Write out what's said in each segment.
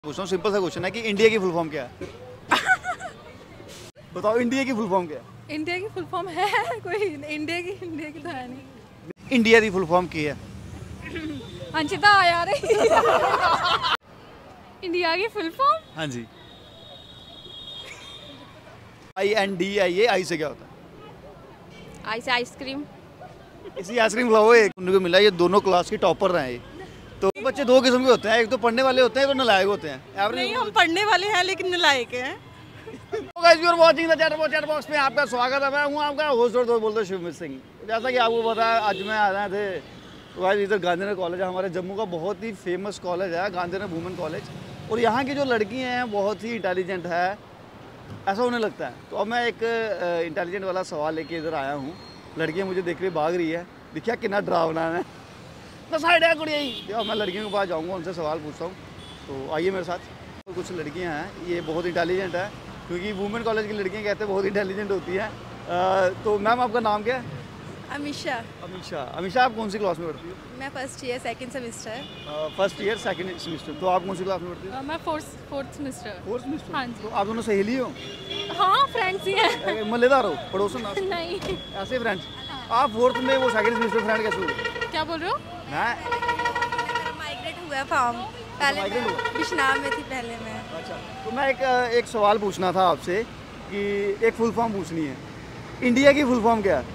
पूछता हूँ, सिंपल सा क्वेश्चन है कि इंडिया की फुल फॉर्म क्या है? बताओ, इंडिया की फुल फॉर्म क्या है? इंडिया की फुल फॉर्म है कोई? इंडिया की तो है नहीं। इंडिया की फुल फॉर्म क्या है? अंशिता आ यार इंडिया की फुल फॉर्म। हाँ जी। INDIA, आई से क्या होता है? आई से आइसक्रीम। इसी आइसक्रीम खिलाओ। एक सुनने को मिला ये दोनों क्लास के टॉपर रहे हैं ये। तो बच्चे दो किस्म के होते हैं, एक तो पढ़ने वाले होते हैं, एक तो नालायक होते हैं। नहीं, हम पढ़ने वाले हैं लेकिन नालायक हैं। Guys, you are watching the chat box में आपका स्वागत है। मैं हूं आपका होस्ट और दोस्त बोलते शिवमित सिंह। जैसा कि आपको पता है, आज मैं आए थे तो गाइस इधर गांधीनगर कॉलेज है, हमारे जम्मू का बहुत ही फेमस कॉलेज है गांधीनगर वुमेन कॉलेज। और यहाँ की जो लड़कियाँ हैं बहुत ही इंटेलिजेंट है, ऐसा होने लगता है। तो अब मैं एक इंटेलिजेंट वाला सवाल लेके इधर आया हूँ। लड़कियाँ मुझे देख के भाग रही है, देखिए कितना डरावना है। तो साइड है कुड़ी ही। अब मैं लड़कियों के पास जाऊँगा, उनसे सवाल पूछता हूँ। तो आइए मेरे साथ। तो कुछ लड़कियाँ हैं, ये बहुत इंटेलिजेंट है, क्योंकि वुमेन कॉलेज की लड़कियाँ कहते हैं बहुत इंटेलिजेंट होती हैं। तो मैम, आपका नाम क्या है? अमीशा। अमीशा, आप कौन सी क्लास में पढ़ती हो? मैं first year second semester. First year second semester. तो आप कौन सी क्लास में पढ़ती हो? मैं फोर्थ सेमेस्टर। Fourth semester. हाँ जी। तो आप दोनों सहेली हो? हाँ, फ्रेंड्स ही हैं। मल्लेदार हो, पड़ोसन ना? नहीं। ऐसे फ्रेंड्स। आप फोर्थ में, वो सेकंड सेमेस्टर फ्रेंड कैसे हुए? क्या बोल रहे हो? मैं माइग्रेट हुआ फॉर्म। पहले migrate हुआ? मैं बिश्नाम में थी पहले मैं। अच्छा, तो मैं एक सवाल पूछना था आपसे कि एक फुल फॉर्म पूछनी है। इंडिया की फुल फॉर्म क्या है?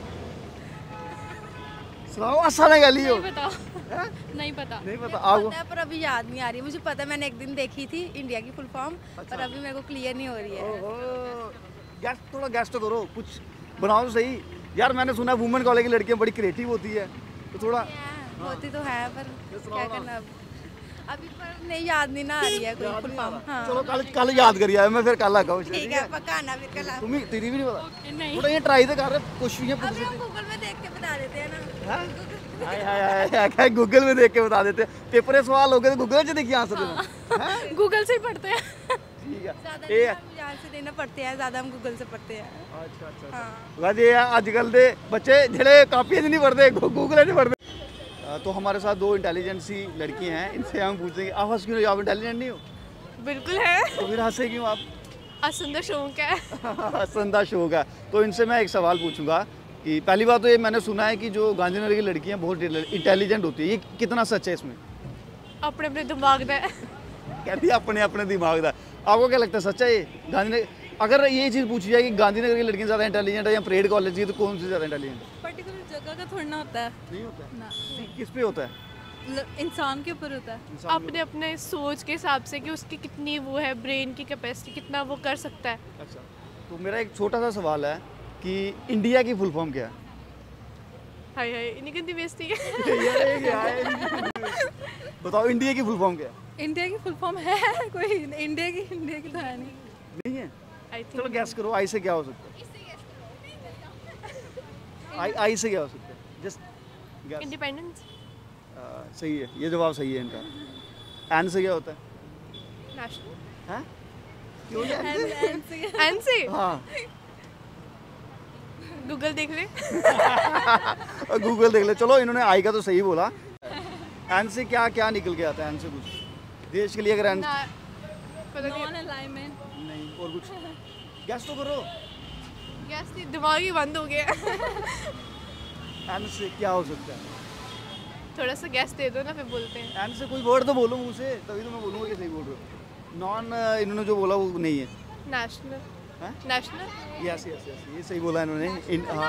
सुनाओ, आसान है गाली हो। नहीं पता। नहीं पता। नहीं पता आपको? पता है, पर अभी याद नहीं आ रही। मुझे पता है, मैंने एक दिन देखी थी इंडिया की फुल फॉर्म, पर अभी मेरे को क्लियर नहीं हो रही है। गैस, थोड़ा गैस तो करो, कुछ बनाओ तो सही। यार मैंने सुना है वुमेन कॉलेज की लड़कियां बड़ी क्रिएटिव होती है, तो थोड़ा होती तो है, पर क्या करना अब। अभी पर नहीं, याद नहीं ना आ रही है कोई फुल फॉर्म। हाँ, चलो कल याद करिए, मैं फिर कल आऊँ। ठीक है, पक्का आना फिर कल। तुम्हें तेरी भी नहीं पता? नहीं। थोड़ा ये ट्राई तो कर रहे, कोशिशें पूछ अभी हम गूगल में देख के बता देते हैं ना। हाय हाय हाय, गूगल में देख के बता देते हैं। पेपर सवाल हो गए तो गूगल से देखिए आंसर देना। गूगल से ही पढ़ते हैं। ठीक है। ज़्यादा नहीं, हम यहाँ से देना पड़ते हैं, ज़्यादा हम गूगल से पढ़ते हैं। अच्छा। हाँ। वैसे आजकल दे बच्चे जेड़े कापियां नहीं पढ़ते, गूगल नहीं पढ़ते। तो हमारे साथ दो इंटेलिजेंट सी लड़की हैं, इनसे हम पूछेंगे आप हंस क्यों? आप इंटेलिजेंट नहीं हो? बिल्कुल है। तो फिर हंसे क्यों आप? असुंदर शौक है। हंसने शौक है। तो इनसे मैं एक सवाल पूछूंगा कि पहली बात तो ये मैंने सुना है कि जो गांधीनगर की लड़कियां बहुत इंटेलिजेंट होती है, ये कितना सच है इसमें? अपने अपने दिमाग में कहती है अपने अपने दिमाग का। आपको क्या लगता है, सच है ये? गांधीनगर, अगर ये चीज़ पूछी जाए कि गांधीनगर की लड़कियां ज़्यादा इंटेलिजेंट है या परेड कॉलेज की, तो कौन सी ज़्यादा इंटेलिजेंट है? पर्टिकुलर जगह का थोड़ा ना होता है नहीं होता है। ना, किस पे होता है? इंसान के ऊपर होता है। अपने अपने सोच के हिसाब से कि उसकी कितनी वो है, ब्रेन की कैपेसिटी कितना वो कर सकता है। अच्छा, तो मेरा एक छोटा सा सवाल है कि इंडिया की फुल फॉर्म क्या है? हाय हाय, इन्हीं की बेइज्जती है। बताओ, इंडिया की फुल फॉर्म क्या है? इंडिया की फुल फॉर्म है कोई? इंडिया की तो है नहीं। नहीं है? आई चलो थिंक गैस करो, आई से क्या हो सकता है? आई से क्या हो सकता है? Just guess. इंडिपेंडेंस। सही है, ये जवाब सही है इनका। एन से क्या होता है? नेशनल। हैं? क्यों एन से हाँ। गूगल देख ले। गूगल देख ले। चलो, इन्होंने आई का तो सही बोला। एन से क्या क्या निकल के आता है? एन से कुछ देश के लिए अगर एन पता नहीं। Non alignment. नहीं, और कुछ गैस तो करो। गैस दिमाग ही बंद हो गया। एन से क्या हो सकता है? थोड़ा सा गैस दे दो ना, फिर बोलते हैं। एन से कोई वर्ड तो बोलो मुँह से, तभी तो मैं बोलूँगा कि सही बोल रहे हो। नॉन, इन्होंने जो बोला वो नहीं है। नेशनल। हैं? नेशनल। यस, ये सही बोला इन्होंने। हाँ,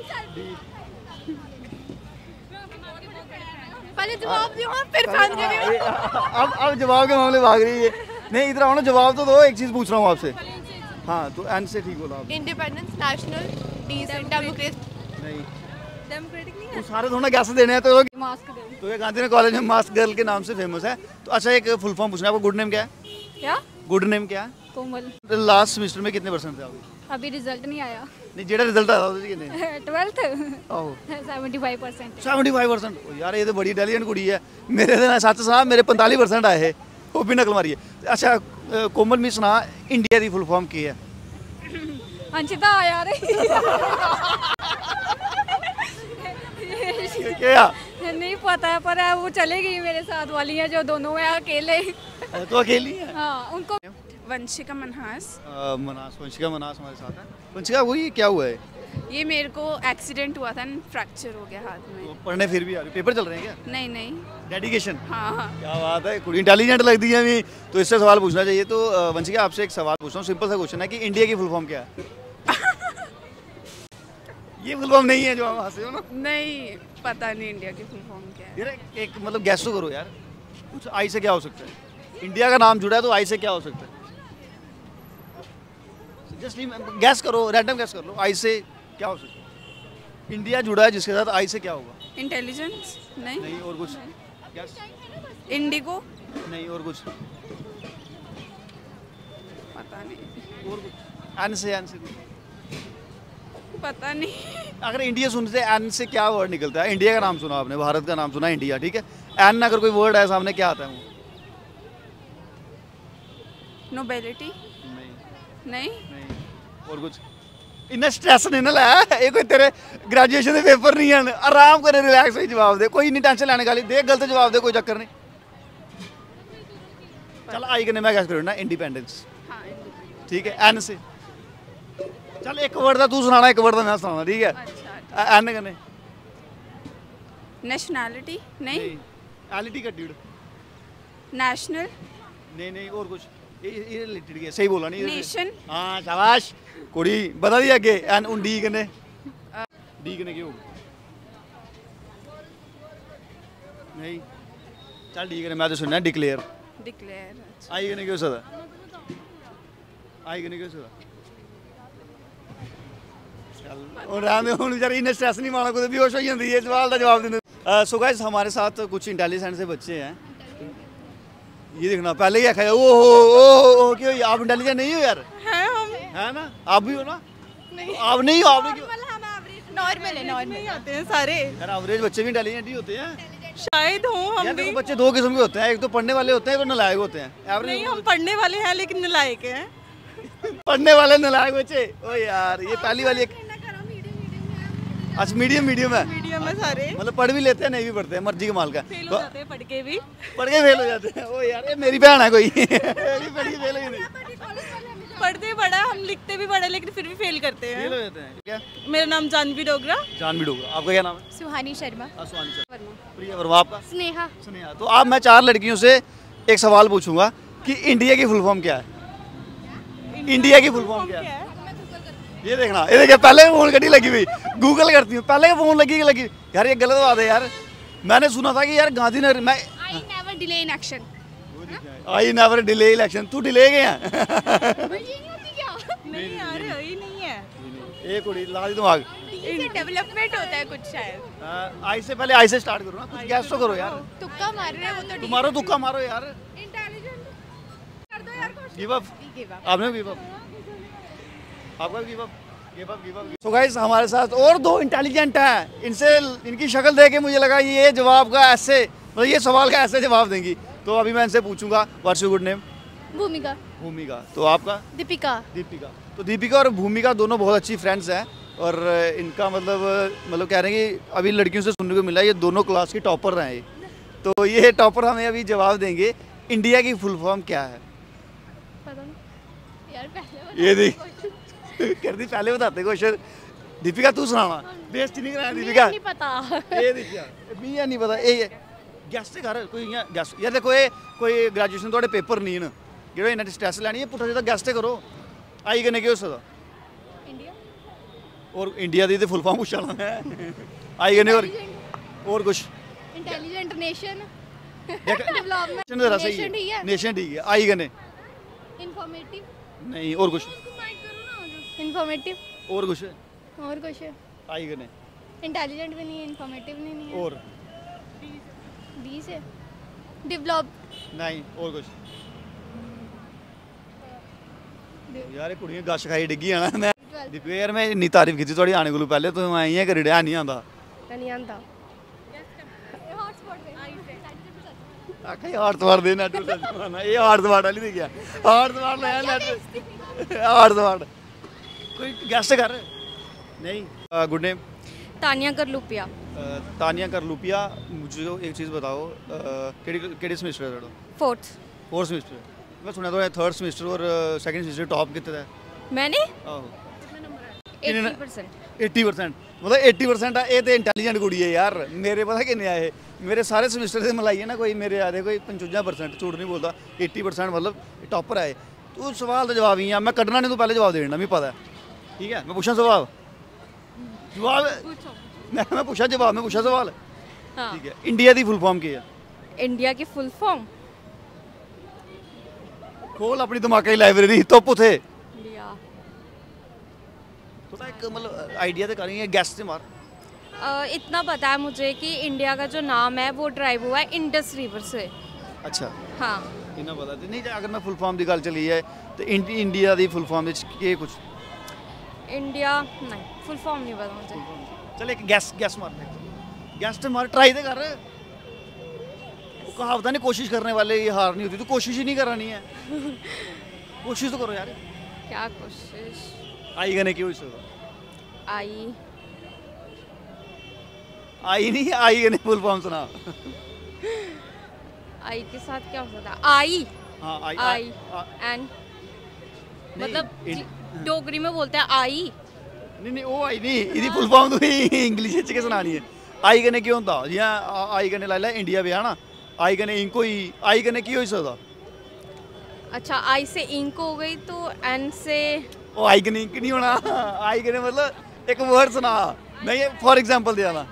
पहले जवाब दो, फिर फान करें। अब जवाब के मामले भाग रही है। नहीं, इधर आओ ना, जवाब तो दो। एक चीज़ पूछ रहा हूँ आपसे। हाँ, तो एन से ठीक बोला आप। Independence, national, democracy. नहीं, डेमोक्रेटिक नहीं वो सारे थोड़ा गैस देने हैं। तो है। मास्क दे। तो ये गांधीनगर कॉलेज में मास्क गर्ल के नाम से फेमस है। तो अच्छा, एक फुल फॉर्म पूछना है आपको। गुड नेम क्या है? क्या? गुड नेम क्या है? कोमल। लास्ट सेमेस्टर में कितने परसेंट थे आपके? अभी रिजल्ट नहीं आया। नहीं, जेड़ा रिजल्ट आया था कितने? 12th आहो 75%। 75%। यार ये तो बड़ी इंटेलिजेंट कुड़ी है। मेरे तो सच साहब मेरे 45% आए है, वो भी नकल मारी है। अच्छा, कोमल मी सुना, इंडिया की फुल फॉर्म की है? अंशिता आ यार क्या? नहीं पता है, पर वो चले गई मेरे साथ वाली है जो दोनों हैं अकेले। तो अकेली है। हाँ उनको वंशिका मनहास। मनास, वंशिका मनास हमारे साथ है। वंशिका वही क्या हुआ है? ये मेरे को एक्सीडेंट हुआ था, फ्रैक्चर हो गया हाथ में। तो पढ़ने फिर भी आ रही, पेपर चल रहे हैं क्या? नहीं नहीं। डेडिकेशन। हाँ हाँ। क्या बात है, कुछ इंटेलिजेंट लगती है अभी। तो इससे सवाल पूछना चाहिए। तो वंशिका आपसे एक सवाल पूछता हूँ, सिंपल सा क्वेश्चन है कि इंडिया की फुल फॉर्म क्या है? ये फुल फॉर्म नहीं है जो आप हंसे हो ना। नहीं पता नहीं इंडिया की फुल फॉर्म क्या है। यार एक मतलब गैस तो करो यार, कुछ आई से क्या हो सकता है? इंडिया का नाम जुड़ा है तो आई से क्या हो सकता है? जस्ट गैस करो, रैंडम गैस कर लो, आई से क्या हो सकता है? इंडिया जुड़ा है जिसके साथ आई से क्या होगा? इंटेलिजेंस। नहीं नहीं और कुछ? गैस? इंडिगो। नहीं और कुछ? पता नहीं। और कुछ? एन से कुछ? पता नहीं। अगर इंडिया सुनते एन से क्या वर्ड निकलता है? इंडिया का नाम सुना आपने, भारत का नाम सुना इंडिया, ठीक है। एन अगर कोई वर्ड है सामने क्या आता है वो? नोबेलिटी। नहीं नहीं। नहीं और कुछ? इन्ना स्ट्रेस नहीं ना लाया, ये कोई तेरे ग्रेजुएशन के पेपर नहीं है, आराम करे रिलैक्स होकर जवाब दे, कोई नहीं टेंशन लेने वाली, दे गलत जवाब दे, कोई चक्कर नहीं। चल आई करने मैं गैस करूँ ना, इंडिपेंडेंस, हाँ ठीक है। एन से चल एक वर्ड था तू सुनाना, एक वर्ड था मैं सुनाना, ठीक है। अच्छा। एन करने नेशनैलिटी। नहीं। एलिटी का ड्यूड। नेशनल। नहीं नहीं और कुछ? ये रिलेटेड है, सही बोला नहीं? नेशन। हाँ शाबाश, कुड़ी बता दिया आगे। एन उन डी कने, डी कने क्यों? नहीं चल डी कने मैं तो सुनना डिक्लेयर। डिक्लेयर। अच्छा। आई कने क्यों सदा? आई कने क्यों सदा? चल और रहने हुन बेचारी इन्ना स्ट्रेस नहीं मारना, कोई बेहोश हो जाती है सवाल का जवाब देने। सो गाइस हमारे साथ कुछ इंटेलिजेंट से बच्चे हैं, ये देखना पहले ही आखा ओहो क्यों आप इंटेलिजेंट नहीं हो यार? है हम। है ना, आप भी हो ना? नहीं आप नहीं हो, आपने क्यों? नॉर्मल है, नॉर्मल आते हैं सारे। यार एवरेज बच्चे भी इंटेलिजेंट ही होते हैं शायद हो हम यार। भी। देखो बच्चे दो किस्म के होते हैं, एक तो पढ़ने वाले होते हैं, एक तो नालायक होते हैं। नहीं एवरेज हम पढ़ने वाले हैं लेकिन नालायक हैं। पढ़ने वाले नालायक बच्चे, ओ यार ये पहली वाली एक। अच्छा मीडियम है, मीडियम में सारे। मतलब पढ़ भी लेते हैं नहीं भी पढ़ते हैं, मर्जी कमाल का। फेल हो जाते हैं पढ़ के भी। पढ़ के फेल हो जाते हैं, ओ यार ये मेरी बहन है कोई ये पढ़ के फेल हो नहीं, पढ़ते बड़ा, हम लिखते भी बड़ा लेकिन फिर भी फेल करते फेल हो हैं। जाते हैं। क्या मेरा नाम जानवी डोगरा। जानवी डोगरा, आपका क्या नाम है? सुहानी शर्मा। सुहानी शर्मा। प्रिया वर्मा, आपका? स्नेहा। स्नेहा। तो आप मैं चार लड़कियों से एक सवाल पूछूंगा कि इंडिया की फुल फॉर्म क्या है? इंडिया की फुल फॉर्म क्या है? ये देखना, ये देखिए पहले फोन कटी लगी हुई, गूगल करती हूँ, पहले फोन लगी यार, ये गलत बात है यार। मैंने सुना था कि यार गांधीनगर में I never delay in action. I never delay election, तू डिले गया नहीं यार यही नहीं है। एक कुड़ी ला दी दिमाग। डेवलपमेंट होता है कुछ शायद। आई से पहले आई से स्टार्ट करो ना, कुछ गैस तो करो यार। तुक्का मार रहे हो तो तुम्हारा तुक्का मारो यार। इंटेलिजेंट कर दो यार कुछ। गिव अप, आपने गिव अप, आपका give up, give up, give up. So guys हमारे साथ और दो इंटेलिजेंट हैं, इनसे इनकी शक्ल देख के मुझे लगा ये जवाब का ऐसे, मतलब ये सवाल का ऐसे जवाब देंगी। तो अभी मैं इनसे पूछूंगा व्हाट्स योर गुड नेम? भूमिका। भूमिका। तो आपका? दीपिका। दीपिका। तो दीपिका और भूमिका दोनों बहुत अच्छी फ्रेंड्स हैं और इनका मतलब कह रहे हैं कि अभी लड़कियों से सुनने को मिला ये दोनों क्लास की टॉपर हैं ये। तो ये टॉपर हमें अभी जवाब देंगे इंडिया की फुल फॉर्म क्या है। पता नहीं यार, पहले ये देख कर दी, पहले बताते क्वेश्चन। दीपिका तू सुनाना, बेइज्जती नहीं कराना दीपिका। नहीं पता। ये देखिए मियां नहीं पता, ये गैस ते कर कोई इयां गैस। यार देखो ये कोई ग्रेजुएशन थोड़े पेपर नहीं न जेह्ड़ा इन्ना स्ट्रेस लैनी है, पुट्ठा सीधा गैस ते करो। आई कन्नै केह् हो सकदा? इंडिया। और इंडिया दी ते फुल फॉर्म पुच्छा ला मैं। आई कन्नै और कुछ? Intelligent nation. डेवलपमेंट जरा सही नेशन ठीक है, है। नेशन ठीक है। आई कन्नै इंफॉर्मेटिव। नहीं और कुछ? इंफॉर्मेटिव। और कुछ? और कुछ आई कन्नै इंटेलिजेंट भी नहीं है, इंफॉर्मेटिव भी नहीं है। और डी से डेवलप। नहीं और कुछ? यार कुड़ियां गश खाई डिग्गी आना मैं दीपिका यार मैं इन्नी तारीफ की थोड़ी आने को पहले तो मैं इयां करी है नहीं आंदा नहीं आंदा। आखा हार्ट वार दे नेट सच ये हार्ट वार वाली नहीं गया हार्ट वार लाया नेट हार्ट वार कोई गेस्ट कर नहीं। Good name? तानिया करलूपिया। तानिया करलूपिया। मुझे एक चीज़ बताओ केड़ी सेमेस्टर है तेरा? 4th। 4th सेमेस्टर मैं सुना तो 3rd सेमेस्टर और 2nd सेमेस्टर टॉप कितने दा मैंने आहो 80%। 80% मतलब 80% आ ये तो इंटैलीजेंट कुड़ी है यार मेरे पता किन्ने आए मेरे सारे सेमेस्टर से मिलाइए ना कोई मेरे आए कोई 55% झूठ नहीं बोलता 80% मतलब टॉपर आए तू सवाल का जवाब ही है मैं कड्ढना नहीं तू पहले जवाब देना मिगी पता है ठीक है मैं पूछा जवाब मैं पूछा जवाब मैं पूछा सवाल हाँ। ठीक है इंडिया की फुल फॉर्म की है इंडिया की फुल फॉर्म खोल अपनी दिमागी लाइब्रेरी तुप उथे इंडिया थोड़ा एक मतलब आइडिया तो करेंगे गैस से मार इतना पता है मुझे कि इंडिया का जो नाम है वो ड्राइव हुआ है इंडस रिवर से। अच्छा हाँ इन्ना पता नहीं अगर मैं फुल फॉर्म की गल चली है तो इंडिया की फुल फॉर्म के कुछ इंडिया नहीं फुल फॉर्म नहीं पता मुझे। चल एक गैस मार गैस तो मार ट्राई तो कर वो कहावत नहीं कोशिश करने वाले ये हार नहीं होती तो कोशिश ही नहीं करानी है कोशिश तो करो यार क्या कोशिश आई गने क्यों इसको आई नहीं आई गने फुल फॉर्म सुना आई के साथ क्या हो सकता है आई हाँ आई एंड मतलब डोगरी में बोलते हैं आई नहीं वो आई नहीं इसकी फुल फॉर्म तो इंग्लिश च सुनानी है आई कन्नै केह् होंदा जियां आई कन्नै लाई लै इंडिया पे है ना आई कन्नै इंक होई आई कन्नै की होई सकदा अच्छा आई से इंक हो गई तो एन से ओ आई कन्नै इंक नहीं होना आई कन्नै मतलब एक वर्ड सुना मैं ये फॉर एग्जांपल दिया था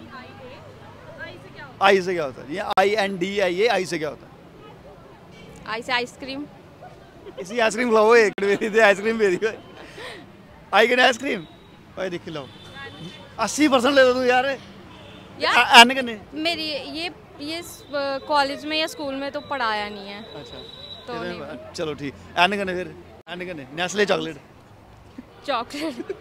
आई से क्या होता है ये आई एन डी आई ए आई से क्या होता है आई से आइसक्रीम इसी आइसक्रीम खिलाओ एक मेरी दे आइसक्रीम मेरी आई कन्नै आइसक्रीम भाई देख लो 80% ले लो तू यार एन कन्नै मेरी ये कॉलेज में या स्कूल में तो पढ़ाया नहीं है अच्छा तो नहीं चलो ठीक एन कन्नै फिर एन कन्नै नेस्ले चॉकलेट चॉकलेट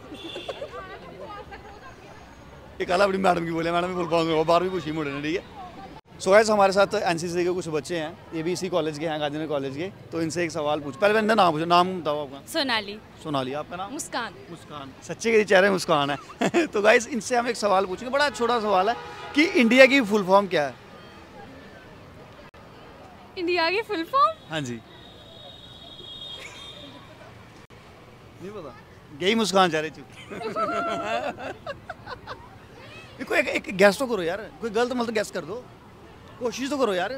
एक आला अपनी मैडम की बोले मैडम फुल फॉर्म 12वीं पूछी मुझे ठीक है सो गाइस हमारे साथ एनसीसी के कुछ बच्चे हैं ये भी इसी कॉलेज के हैं गांधीनगर कॉलेज के तो इनसे एक सवाल पूछ पहले मैंने नाम पूछा नाम बताओ आपका सोनाली सोनाली आपका नाम मुस्कान मुस्कान सच्चे के चेहरे मुस्कान है तो गाइस इनसे हम एक सवाल पूछेंगे बड़ा छोटा सवाल है कि इंडिया की फुल फॉर्म क्या है इंडिया की फुल फॉर्म हाँ जी नहीं पता गई मुस्कान चेहरे चुप एक गैस तो करो यार कोई गलत मतलब गैस कर दो कोशिश तो करो यार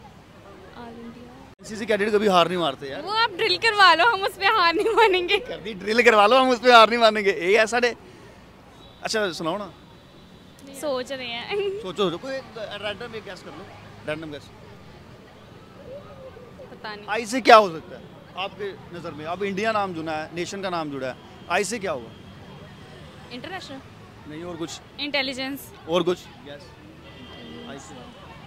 एनसीसी कैडेट कभी हार नहीं मारते यार वो आप ड्रिल करवा लो हम उस पे हार नहीं मानेंगे कर दी ड्रिल करवा लो हम उस पे हार नहीं मानेंगे ये है साढ़े अच्छा सुनाओ ना सोच रहे हैं सोचो कोई रैंडम एक गैस कर लो रैंडम गैस पता नहीं आई से क्या हो सकता है आपके नज़र में अब इंडिया नाम जुड़ा है नेशन का नाम जुड़ा है आई से क्या होगा इंटरनेशनल नहीं और कुछ इंटेलिजेंस और कुछ यस आई से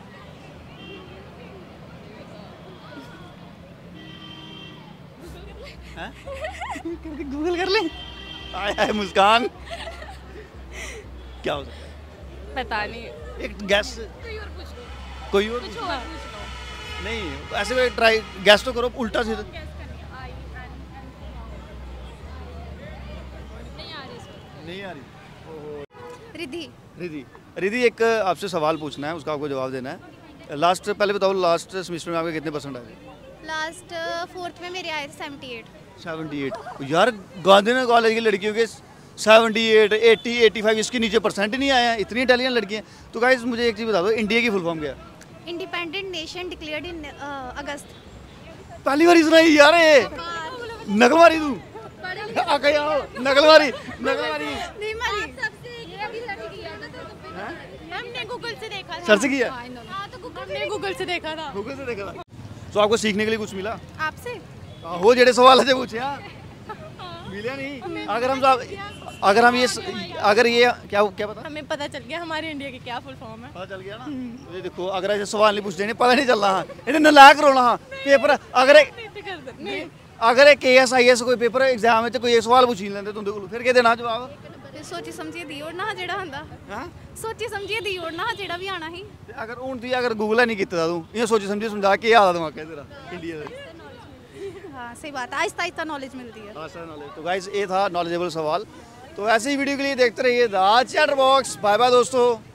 गूगल कर ले आय हाय मुस्कान क्या हो सकता है पता नहीं एक गैस कोई और कुछ और पूछ लो नहीं ऐसे कोई ट्राई गैस तो करो उल्टा सीधा नहीं आ रही रिद्धि रिद्धि रिद्धि एक आपसे सवाल पूछना है उसका आपको जवाब देना है लास्ट पहले बताओ लास्ट सेमेस्टर में आपके कितने परसेंट आए लास्ट 4th में मेरे आए थे 78। 78 यार गांधीनगर कॉलेज की लड़कियों के 78 80 85 इसके नीचे परसेंट ही नहीं आया है इतनी इंटेलिजेंट लड़कियां तो गाइस मुझे एक चीज़ बता दो इंडिया की फुल फॉर्म क्या है independent nation declared in August. पहली बार सुनाई यार ये नकल मारी तू आके आओ नकल मारी नहीं मारी हमने गूगल से देखा था। सर्च किया हाँ तो गूगल से देखा था। गूगल से देखा था तो आपको सीखने के लिए कुछ मिला आपसे हो जेडे सवाल है पूछे मिले नहीं अगर ये क्या पता हमें पता चल गया हमारे इंडिया की क्या फुल फॉर्म है पता चल गया ना तो ये देखो अगर ऐसे सवाल नहीं पूछते पता नहीं चल रहा इन्हें नलायक रोना हाँ पेपर अगर एक KS कोई पेपर एग्जाम में कोई सवाल पूछी लेंदे तुंदे कोल फिर के देना जवाब सोची समझिए दी ओड़ना जेड़ा हुंदा हां सोची समझिए दी ओड़ना जेड़ा भी आना ही अगर हुन दी अगर गूगल नहीं कीता तू ये सोची समझी समझा के याद दिमाग तेरा इंडिया दा हाँ सही बात है आहिस्ता आहिस्ता नॉलेज मिलती है आहिस्ता नॉलेज तो गाइस ये था नॉलेजेबल सवाल तो ऐसे ही वीडियो के लिए देखते रहिए the chatter box bye bye दोस्तों।